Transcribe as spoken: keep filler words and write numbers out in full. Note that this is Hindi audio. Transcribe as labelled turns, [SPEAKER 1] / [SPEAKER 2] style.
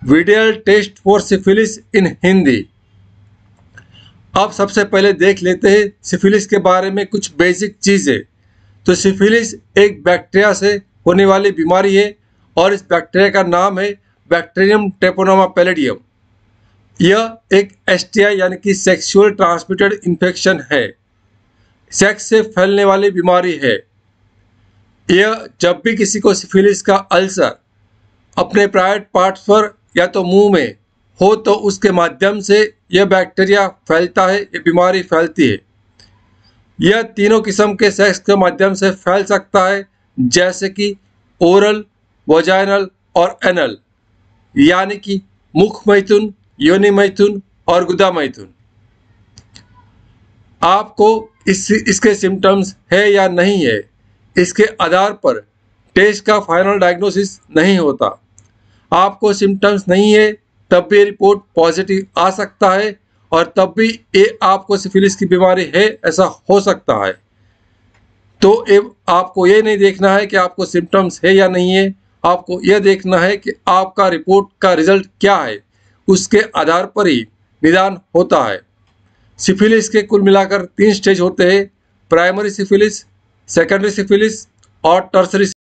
[SPEAKER 1] Video test for syphilis in Hindi. अब सबसे पहले देख लेते हैं सिफिलिस के बारे में कुछ बेसिक चीज़ें। तो सिफिलिस एक बैक्टीरिया से होने वाली बीमारी है और इस बैक्टीरिया का नाम है बैक्टीरियम ट्रेपोनोमा पैलिडियम। यह एक एसटीआई यानी कि सेक्सुअल ट्रांसमिटेड इन्फेक्शन है, सेक्स से फैलने वाली बीमारी है। यह जब भी किसी को सिफिलिस का अल्सर अपने प्राइवेट पार्ट्स पर या तो मुंह में हो तो उसके माध्यम से यह बैक्टीरिया फैलता है, ये बीमारी फैलती है। यह तीनों किस्म के सेक्स के माध्यम से फैल सकता है, जैसे कि ओरल, वजाइनल और एनल, यानी कि मुख मैथुन, योनि मैथुन और गुदा मैथुन। आपको इस इसके सिम्टम्स है या नहीं है, इसके आधार पर टेस्ट का फाइनल डायग्नोसिस नहीं होता। आपको सिम्टम्स नहीं है तब भी रिपोर्ट पॉजिटिव आ सकता है और तब भी ये आपको सिफिलिस की बीमारी है ऐसा हो सकता है। तो अब आपको ये नहीं देखना है कि आपको सिम्टम्स है या नहीं है, आपको यह देखना है कि आपका रिपोर्ट का रिजल्ट क्या है, उसके आधार पर ही निदान होता है। सिफिलिस के कुल मिलाकर तीन स्टेज होते हैं: प्राइमरी सिफिलिस, सेकेंडरी सिफिलिस और टर्सरी